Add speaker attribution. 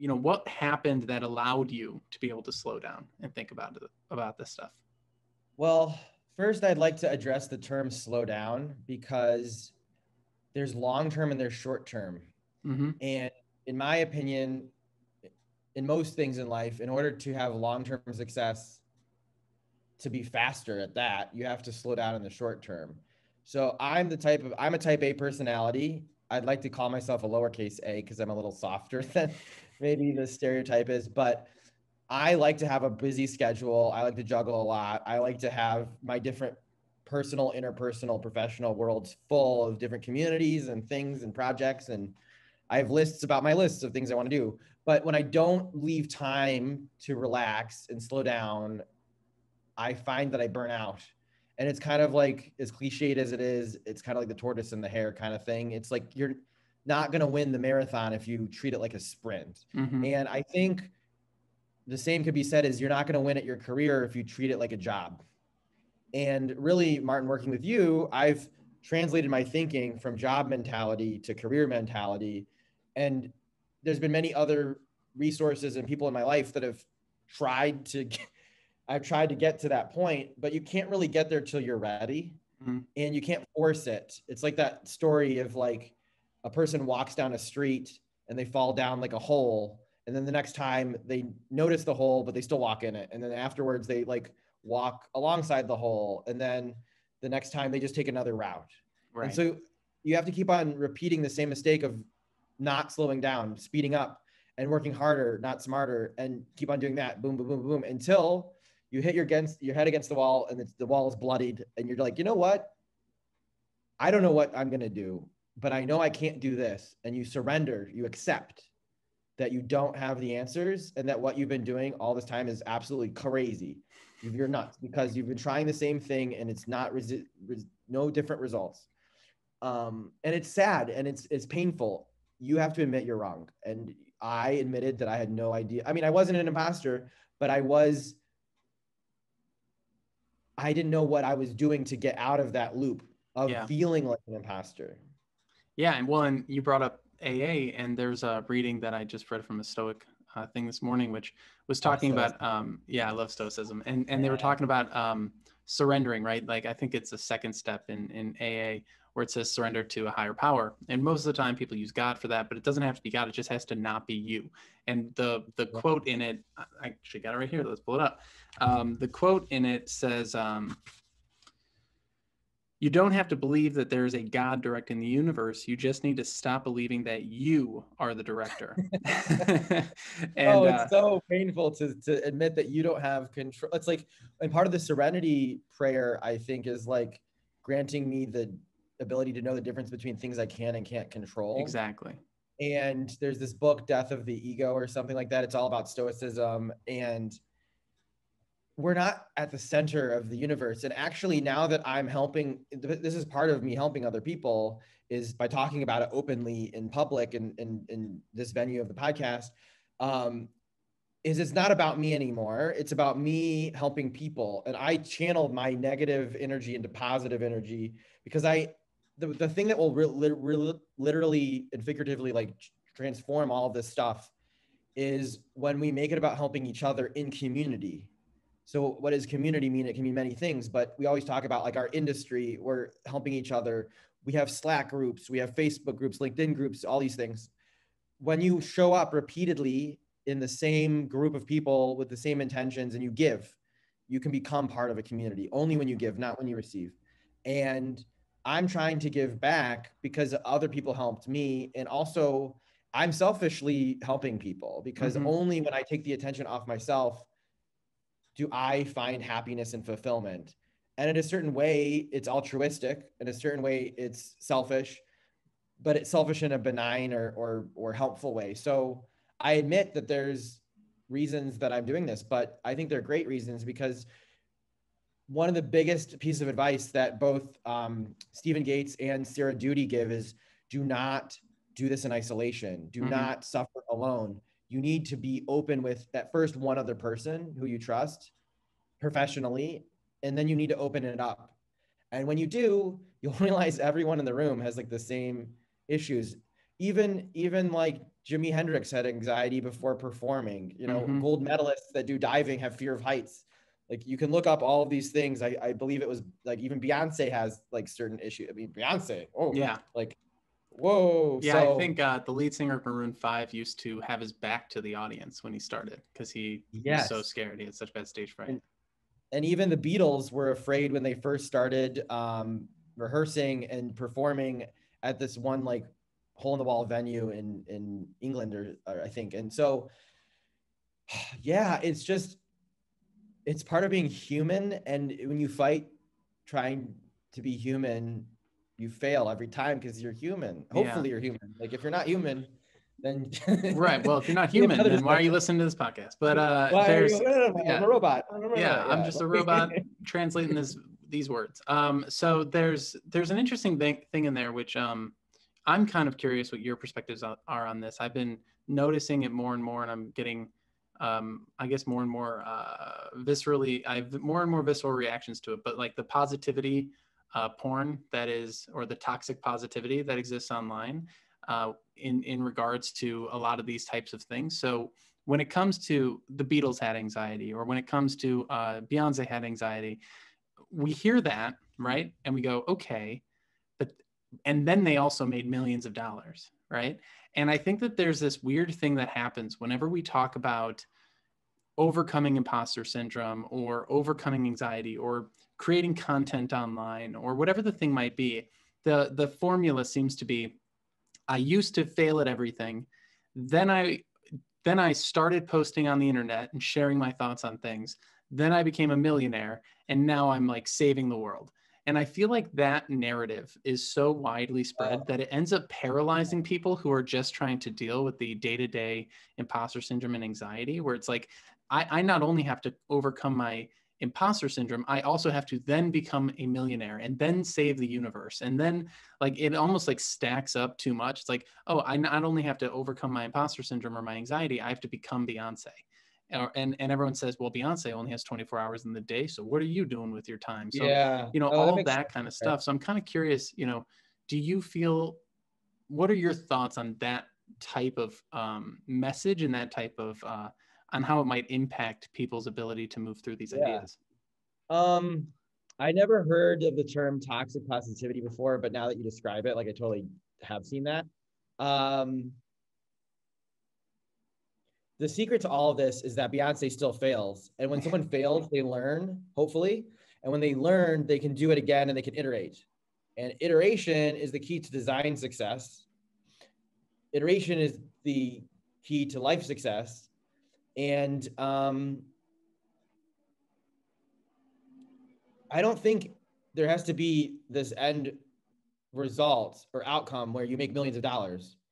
Speaker 1: what happened that allowed you to be able to slow down and think about this stuff?
Speaker 2: Well, first I'd like to address the term slow down, because there's long-term and there's short-term.
Speaker 1: Mm-hmm.
Speaker 2: And in my opinion, in most things in life, in order to have long-term success, to be faster at that, you have to slow down in the short term. So I'm a type A personality. I'd like to call myself a lowercase a because I'm a little softer than maybe the stereotype is, but I like to have a busy schedule. I like to juggle a lot. I like to have my different personal, interpersonal, professional worlds full of different communities and things and projects. And I have lists about my lists of things I want to do. But when I don't leave time to relax and slow down, I find that I burn out. And it's kind of like, as cliched as it is, it's kind of like the tortoise and the hare kind of thing. It's like you're not going to win the marathon if you treat it like a sprint.
Speaker 1: Mm-hmm.
Speaker 2: And I think the same could be said is you're not going to win at your career if you treat it like a job. And really, Martin, working with you, I've translated my thinking from job mentality to career mentality. And there's been many other resources and people in my life that have tried to I've tried to get to that point, but you can't really get there till you're ready.
Speaker 1: Mm-hmm.
Speaker 2: And you can't force it. It's like that story of like a person walks down a street and they fall down like a hole. And then the next time they notice the hole, but they still walk in it. And then afterwards they like walk alongside the hole. And then the next time they just take another route.
Speaker 1: Right.
Speaker 2: And so you have to keep on repeating the same mistake of not slowing down, speeding up and working harder, not smarter, and keep on doing that. Boom, boom, boom, boom, until you hit your head against the wall and the wall is bloodied. And you're like, you know what? I don't know what I'm going to do, but I know I can't do this. And you surrender, you accept that you don't have the answers and that what you've been doing all this time is absolutely crazy. You're nuts because you've been trying the same thing and it's not no different results. And it's sad and it's painful. You have to admit you're wrong. And I admitted that I had no idea. I mean, I wasn't an imposter, but I didn't know what I was doing to get out of that loop of feeling like an imposter.
Speaker 1: Yeah. And you brought up AA, and there's a reading that I just read from a Stoic thing this morning, which was talking about, I love Stoicism. And they were talking about surrendering, right? Like, I think it's a second step in AA where it says surrender to a higher power. And most of the time people use God for that, but it doesn't have to be God. It just has to not be you. And the quote in it, I actually got it right here. Let's pull it up. The quote in it says, you don't have to believe that there's a God directing the universe. You just need to stop believing that you are the director.
Speaker 2: And it's so painful to admit that you don't have control. It's like, and part of the serenity prayer, I think, is like granting me the ability to know the difference between things I can and can't control.
Speaker 1: Exactly.
Speaker 2: And there's this book, Death of the Ego or something like that. It's all about stoicism. And we're not at the center of the universe. And actually, now that I'm helping, this is part of me helping other people, is by talking about it openly in public and in this venue of the podcast, is it's not about me anymore. It's about me helping people. And I channeled my negative energy into positive energy because the thing that will literally and figuratively like transform all of this stuff is when we make it about helping each other in community. So what does community mean? It can mean many things, but we always talk about like our industry, we're helping each other. We have Slack groups, we have Facebook groups, LinkedIn groups, all these things. When you show up repeatedly in the same group of people with the same intentions and you give, you can become part of a community only when you give, not when you receive. And I'm trying to give back because other people helped me. And also I'm selfishly helping people because only when I take the attention off myself do I find happiness and fulfillment. And in a certain way, it's altruistic. In a certain way, it's selfish, but it's selfish in a benign or helpful way. So I admit that there's reasons that I'm doing this, but I think they're great reasons because one of the biggest pieces of advice that both Stephen Gates and Sarah Doody give is do not do this in isolation. Do not suffer alone. You need to be open with at first one other person who you trust professionally, and then you need to open it up. And when you do, you'll realize everyone in the room has like the same issues. Even like Jimi Hendrix had anxiety before performing. You know,
Speaker 1: Mm-hmm.
Speaker 2: gold medalists that do diving have fear of heights. Like you can look up all of these things. I believe it was like even Beyonce has like certain issues. I mean, Beyonce, oh,
Speaker 1: Yeah.
Speaker 2: like, whoa.
Speaker 1: Yeah, I
Speaker 2: So
Speaker 1: think the lead singer of Maroon 5 used to have his back to the audience when he started because he was so
Speaker 2: yes.
Speaker 1: scared. He had such bad stage fright.
Speaker 2: And even the Beatles were afraid when they first started rehearsing and performing at this one like hole in the wall venue in England or I think. And so, yeah, it's part of being human. And when you fight trying to be human, you fail every time because you're human.
Speaker 1: Yeah.
Speaker 2: Hopefully you're human. Like if you're not human, then
Speaker 1: Right. Well, if you're not
Speaker 2: we have
Speaker 1: human,
Speaker 2: another
Speaker 1: then why are you
Speaker 2: discussion.
Speaker 1: listening to this podcast? But
Speaker 2: Why are you?
Speaker 1: there's,
Speaker 2: I'm
Speaker 1: yeah,
Speaker 2: a robot.
Speaker 1: yeah, I'm
Speaker 2: Yeah.
Speaker 1: just a robot translating these words. So there's an interesting thing in there, which I'm kind of curious what your perspectives are on this. I've been noticing it more and more, and I'm getting, I guess, more and more viscerally. I have more and more visceral reactions to it. But like the positivity porn that is, or the toxic positivity that exists online, in regards to a lot of these types of things. So when it comes to the Beatles had anxiety, or when it comes to Beyonce had anxiety, we hear that, right? And we go, okay, but, and then they also made millions of dollars, right? And I think that there's this weird thing that happens whenever we talk about overcoming imposter syndrome or overcoming anxiety or creating content online or whatever the thing might be. The formula seems to be, I used to fail at everything. Then I started posting on the internet and sharing my thoughts on things. Then I became a millionaire, and now I'm like saving the world. And I feel like that narrative is so widely spread that it ends up paralyzing people who are just trying to deal with the day-to-day imposter syndrome and anxiety, where it's like, I not only have to overcome my imposter syndrome, I also have to then become a millionaire and then save the universe. And then like it almost like stacks up too much. It's like, oh, I not only have to overcome my imposter syndrome or my anxiety, I have to become Beyonce. And everyone says, well, Beyonce only has 24 hours in the day. So what are you doing with your time? So,
Speaker 2: Yeah.
Speaker 1: you know,
Speaker 2: Oh, that
Speaker 1: all
Speaker 2: makes
Speaker 1: that
Speaker 2: sense.
Speaker 1: kind of stuff. So I'm kind of curious, you know, do you feel, what are your thoughts on that type of message and that type of, on how it might impact people's ability to move through these
Speaker 2: Yeah.
Speaker 1: ideas?
Speaker 2: I never heard of the term toxic positivity before, but now that you describe it, like I totally have seen that. The secret to all of this is that Beyonce still fails. And when someone fails, they learn, hopefully. And when they learn, they can do it again and they can iterate. And iteration is the key to design success. Iteration is the key to life success. And I don't think there has to be this end result or outcome where you make millions of dollars.